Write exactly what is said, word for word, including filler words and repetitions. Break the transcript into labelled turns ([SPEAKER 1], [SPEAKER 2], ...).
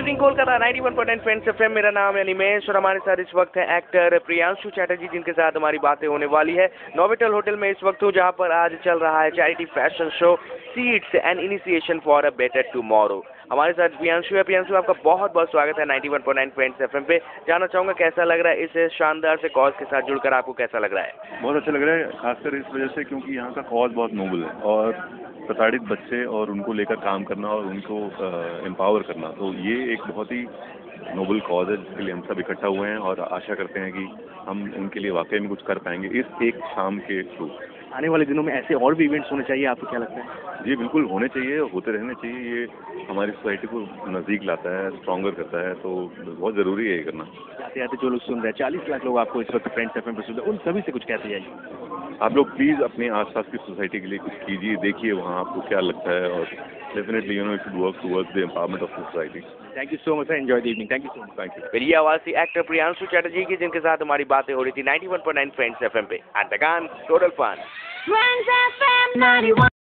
[SPEAKER 1] Evening Kolkata ninety one point nine friends FM. मेरा नाम है निमेश और हमारे साथ इस वक्त है एक्टर प्रियांशु चैटर्जी, जिनके साथ हमारी बातें होने वाली है। नोवेटल होटल में इस वक्त हूँ, जहाँ पर आज चल रहा है charity fashion show seeds and initiation for a better tomorrow. हमारे साथ प्रियांशु है। प्रियांशु, आपका बहुत बहुत स्वागत है ninety one point nine friends FM पे। जानना चाहूँगा कैसा लग रहा है इस शानदार से कॉज के साथ जुड़कर, आपको कैसा लग रहा है?
[SPEAKER 2] बहुत अच्छा लग रहा है, खासकर इस वजह से क्योंकि यहाँ का कॉज बहुत नोबल है और प्रताड़ित बच्चे और उनको लेकर काम करना और उनको एम्पावर करना, तो ये एक बहुत ही नोबल कॉज है जिसके लिए हम सब इकट्ठा हुए हैं और आशा करते हैं कि हम उनके लिए वाकई में कुछ कर पाएंगे इस एक शाम के थ्रू।
[SPEAKER 3] आने वाले दिनों में ऐसे और भी इवेंट्स होने चाहिए, आपको क्या लगता है?
[SPEAKER 2] जी बिल्कुल होने चाहिए, होते रहने चाहिए। ये हमारी सोसाइटी को नज़दीक लाता है, स्ट्रॉन्गर करता है, तो बहुत ज़रूरी है ये करना।
[SPEAKER 3] जाते जाते जो लोग सुन रहे हैं, चालीस लाख लोग आपको इस वक्त फ्रेंड्स एफएम पर सुन रहे हैं, उन सभी से कुछ कहते जाइए।
[SPEAKER 2] आप लोग प्लीज़ अपने आसपास की सोसाइटी के लिए कुछ कीजिए, देखिए वहाँ आपको क्या लगता है और definitely you know it work towards the empowerment of society.
[SPEAKER 3] Thank you so much sir, enjoy the evening. Thank you so much.
[SPEAKER 2] Thank you.
[SPEAKER 1] मेरी आवाज़ थी एक्टर प्रियांशु चैटर्जी की, जिनके साथ हमारी बातें हो रही थी ninety one point nine friends FM पे। एंड द गान total fun.
[SPEAKER 4] Friends F M ninety-one